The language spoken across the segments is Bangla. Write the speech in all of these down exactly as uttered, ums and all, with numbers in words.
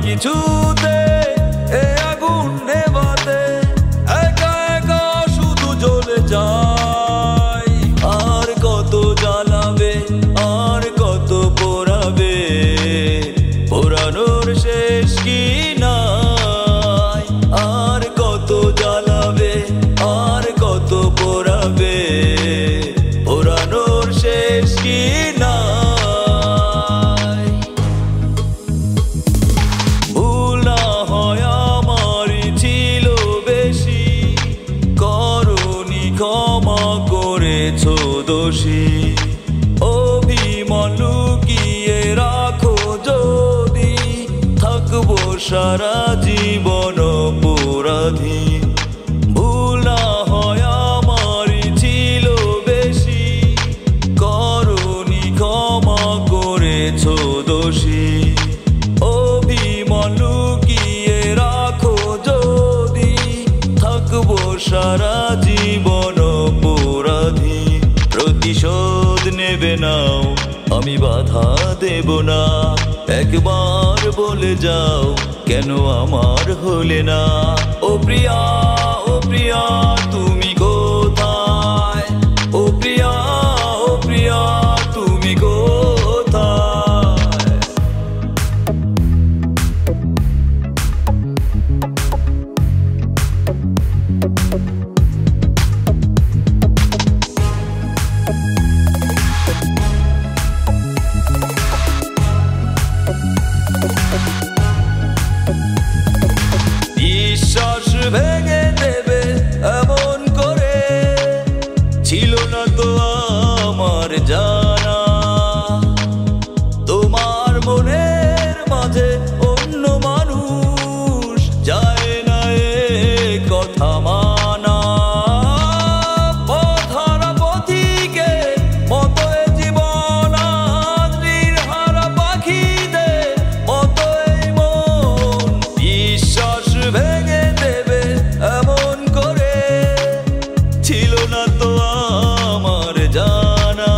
কিছুতে এ আগুন নেভাতে একা একা শুধু জ্বলে যায়। আর কত জ্বালাবে আর কত পোড়াবে, পোড়ানোর শেষ কি নাই। আর কত জ্বালাবে আর কত পোড়াবে, পোড়ানোর শেষ কি নাই। ভুল না হয় আমারই ছিল বেশি, করনি ক্ষমা করেছো দোষী। অভিমান লুকিয়ে রাখো যদি, থাকবো সারা জীবন অপরাধী। ভুল না হয় আমারই ছিল বেশি, করনি ক্ষমা করেছো দোষী। অভিমান লুকিয়ে রাখো যদি, থাকবো সারা জীবন অপরাধী। প্রতিশোধ নেবে নাও আমি বাধা দেব না, একবার বলে যাও কেন আমার হলে না। ও প্রিয়া ও প্রিয়া তুমি কোথায়, ও প্রিয়া ও প্রিয়া তুমি কোথায়। বিশ্বাস ভেঙে দেবে এমন করে ছিল না তো আমার জানা। তোমার মনের মাঝে অন্য মানুষ যায় না এ কথা মানা। পথহারা পথিকে মতো এ জীবন আজ নির্হারা পাখিদের মতো এই মন। বিশ্বাস ভেঙে দেবে এমন করে ছিল না তো আমার জানা।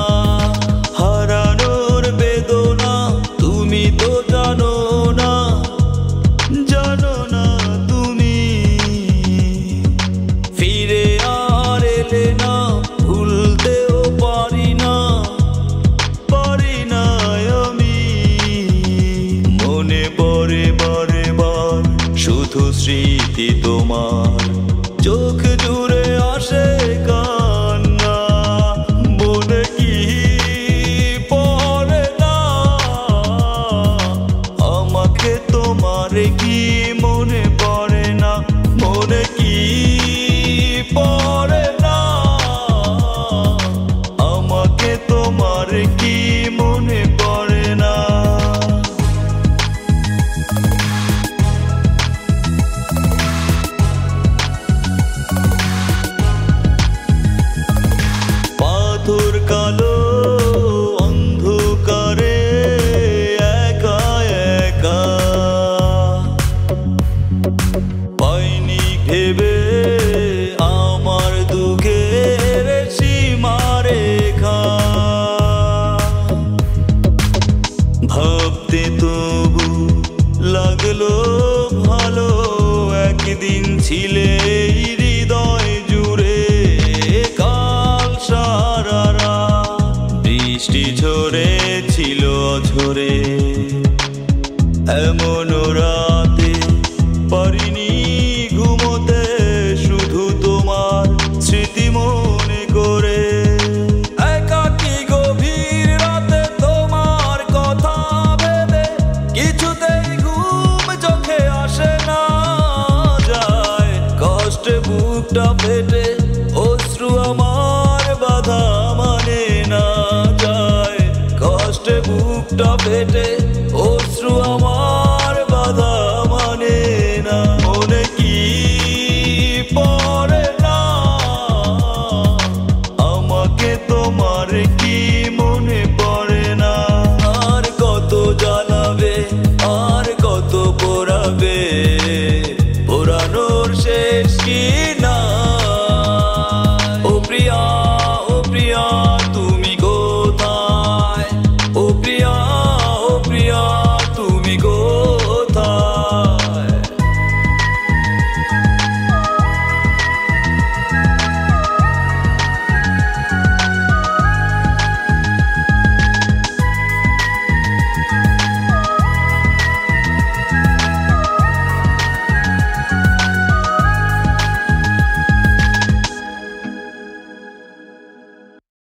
হারানোর বেদনা তুমি তো জানো না, জানো না তুমি। ফিরে আর এলে না, ভুলতেও পারি না, পারি না আমি। মনে পড়ে বারে বার শুধু স্মৃতি তোমার, চোখ জুড়ে আসে কান্না। মনে কি পড়ে না আমাকে তোমার, কি মনে পড়ে না, মনে কি পড়ে না আমাকে তোমার, কি মনে পড়ে না। পাথর কালো অন্ধকারে একা একা, পাইনি ভেবে আমার দুঃখের সীমারেখা। ভাবতে তবু লাগলো ভালো, একদিন ছিলে হৃদয় জুড়ে। কাল সারা রাত বৃষ্টি ঝরেছিল ঝরে, এমন রাতে পারিনি ঘুমোতে শুধু তোমার স্মৃতি মনে করে। একাকী গভীর রাতে তোমার কথা ভেবে কিছুতেই ঘুম চোখে আসে না যায়। কষ্টে বুকটা ফেটে অশ্রু আমার বাধা মানে না যায়। কষ্টে বুকটা ফেটে